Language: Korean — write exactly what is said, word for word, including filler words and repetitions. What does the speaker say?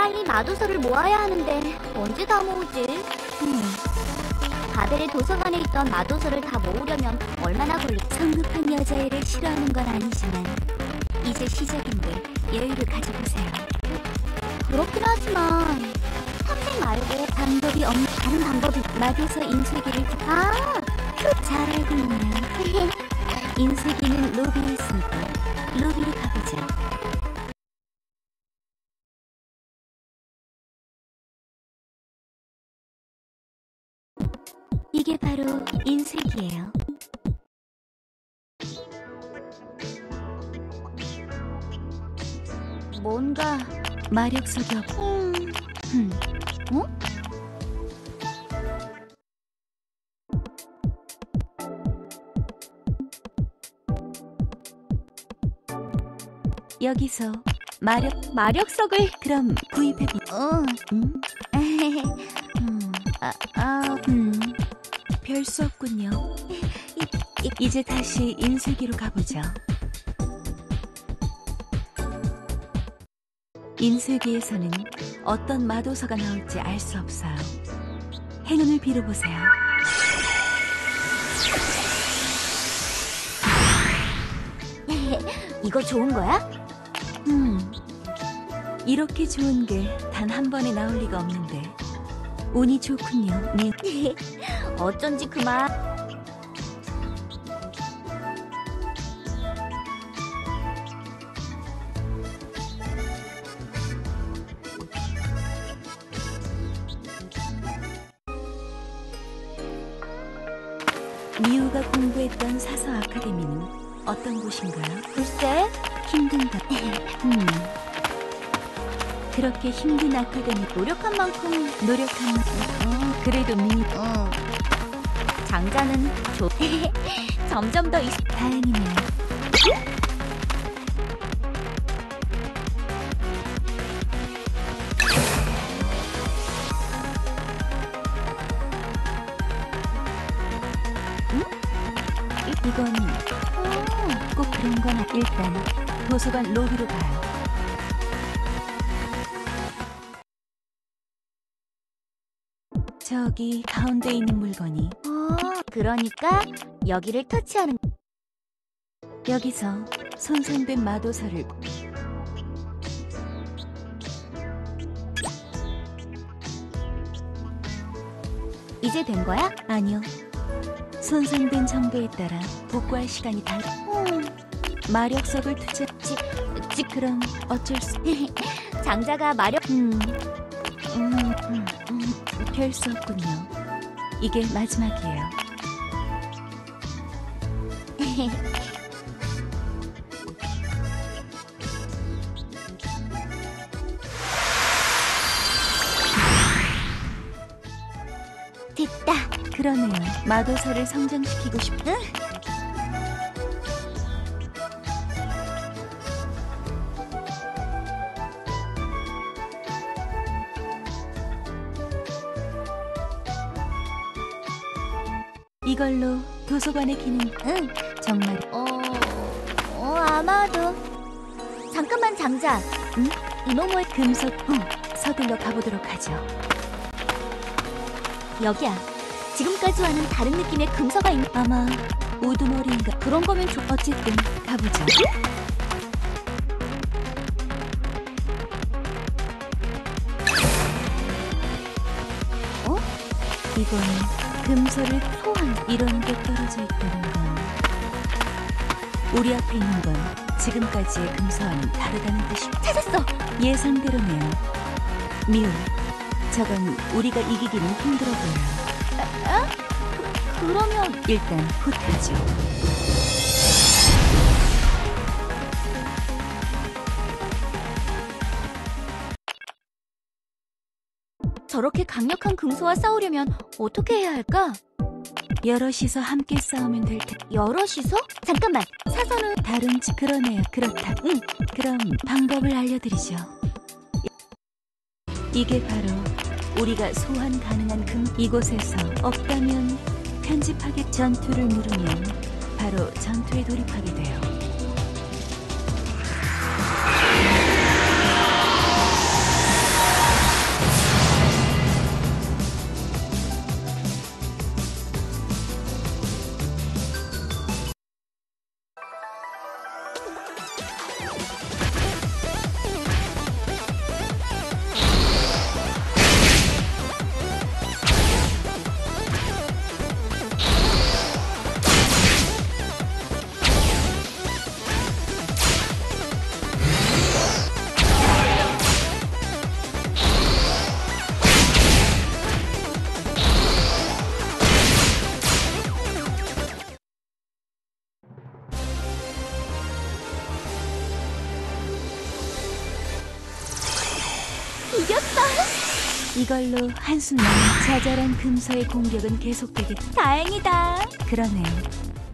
빨리 마도서를 모아야 하는데 언제 다 모으지? 음. 바벨의 도서관에 있던 마도서를 다 모으려면 얼마나 걸릴까? 성급한 여자애를 싫어하는 건 아니지만 이제 시작인데 여유를 가져보세요. 그렇긴 하지만 탐색 말고 방법이 없는 다른 방법이 마도서 인쇄기를 아! 잘 알고 있네요. 인쇄기는 로비에 있으니까 로비로 가보죠. 이게 바로 인쇄기예요. 뭔가 마력석이 없... 음... 음. 어? 여기서 마력... 마력석을 그럼 구입해... 어... 음? 음... 아... 아... 음... 별 수 없군요. 이, 이, 이제 다시 인쇄기로 가보죠. 인쇄기에서는 어떤 마도서가 나올지 알 수 없어요. 행운을 빌어보세요. 이거 좋은 거야? 음, 이렇게 좋은 게 단 한 번에 나올 리가 없는데 운이 좋군요. 미... 어쩐지 그만. 미우가 공부했던 사서 아카데미는 어떤 곳인가요? 글쎄, 힘든가? 음, 그렇게 힘든 아카데미 노력한 만큼 노력한 만큼 어, 그래도 미... 어. 장자는 좋... 점점 더... 이... 다행이네요. 이건 어, 꼭 그런 건 아니... 일단 도서관 로비로 가요. 저기 가운데 있는 물건이 어, 그러니까 여기를 터치하는... 여기서 손상된 마도서를 이제 된 거야? 아니요. 손상된 정보에 따라 복구할 시간이 달... 음, 마력석을 투자... 지, 지 그럼 어쩔 수... 장자가 마력... 음... 음... 음... 음... 별 수 없군요. 이게 마지막이에요. 됐다. 그러네요. 마도서를 성장시키고 싶... 응? 이걸로 도서관의 기능... 응. 정말... 어... 어, 아마도... 잠깐만, 장자. 응? 이모모의 금속... 어, 서둘러 가보도록 하죠. 여기야. 지금까지와는 다른 느낌의 금서가 있는... 아마 우두머리인가... 그런 거면 좋... 어쨌든 가보죠. 어? 이건 금서를 소환... 이런 게 떨어져 있다는 건... 우리 앞에 있는 건 지금까지의 금서와는 다르다는 뜻이... 찾았어! 예상대로네요. 미우, 저건 우리가 이기기는 힘들어 보여요. 어? 그, 그러면... 일단 후퇴하죠. 저렇게 강력한 금소와 싸우려면 어떻게 해야 할까? 여럿이서 함께 싸우면 될 테... 여럿이서? 잠깐만, 사서는... 다른 지 그러네요. 그렇다. 응, 그럼 방법을 알려드리죠. 이게 바로 우리가 소환 가능한 금... 이곳에서 없다면 편집하기 전투를 누르면 바로 전투에 돌입하게 돼요. 이겼어. 이걸로 한순간 자잘한 금서의 공격은 계속되겠다. 다행이다. 그러네.